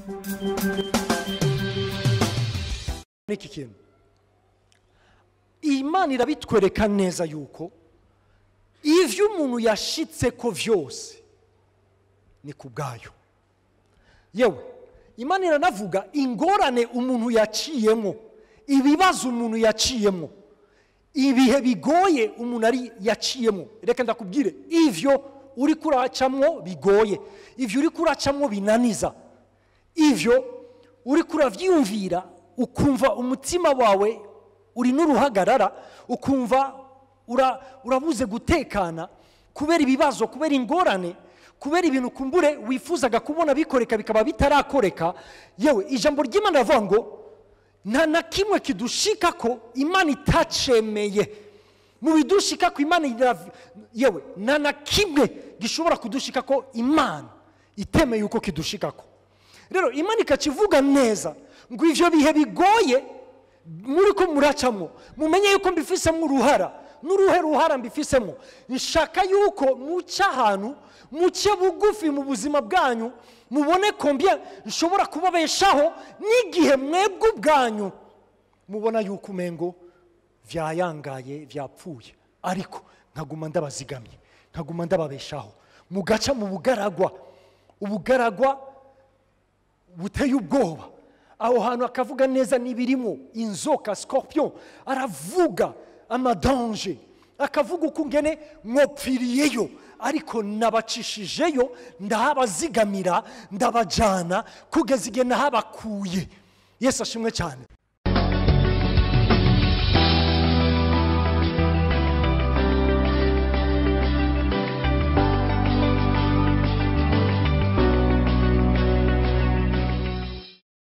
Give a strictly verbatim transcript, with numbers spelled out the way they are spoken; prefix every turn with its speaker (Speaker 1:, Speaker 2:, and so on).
Speaker 1: Niki kintu Imana irabitwereka neza yuko ivyo umuntu yashitse ko vyose ni kubgayo. Yewe Imana iranavuga ingorane umuntu yaciyemo, ibibazo umuntu yaciyemo, ibihe bigoye umuntu ari yaciyemo. Reka ndakubwire, ivyo uri kuracamwo bigoye, ivyo uri kuracamwo binaniza, ivyo uri kuravyumvira ukumva umutima wawe uri n'uruhagarara, ukumva ura urabuze gutekana kubera ibibazo, kubera ingorane, kubera ibintu kumbure wifuzaga kubona bikoreka bikaba bitarakoreka. Yewe ijambo ry'Imana ravuga ngo nta na kimwe kidushika ko Imana itacemeye. Mu bidushika ko Imana, yewe nta na kimwe gishobora kudushika ko Imana itemeye uko kidushika ko. Rero Imana ikakivuga neza ngo ivyo bihe bigoye muri ko muracamo mumenye yuko mbifisemo uruhara, n'uruhe ruhara mbifisemo. Nshaka yuko muca ahantu, muce bugufi mu buzima bwanyu, mubone combien nshobora kubabeshaho n'igihe mwebwe ubwanyu mubona yuko umengo vyayangaye vyapfuye, ariko nkaguma ndabazigamye, nkaguma ndababeshaho, mugaca mu bugaragwa, ubugaragwa buteye ubwoba. Aho hantu akavuga neza nibirimo inzoka, scorpion, aravuga amadanje, akavuga uko ngene mwopfiriyeyo, ariko nabacishijeyo ndahabazigamira, ndabajana kugeza igihe nahabakuye. Yesu ashimwe cyane.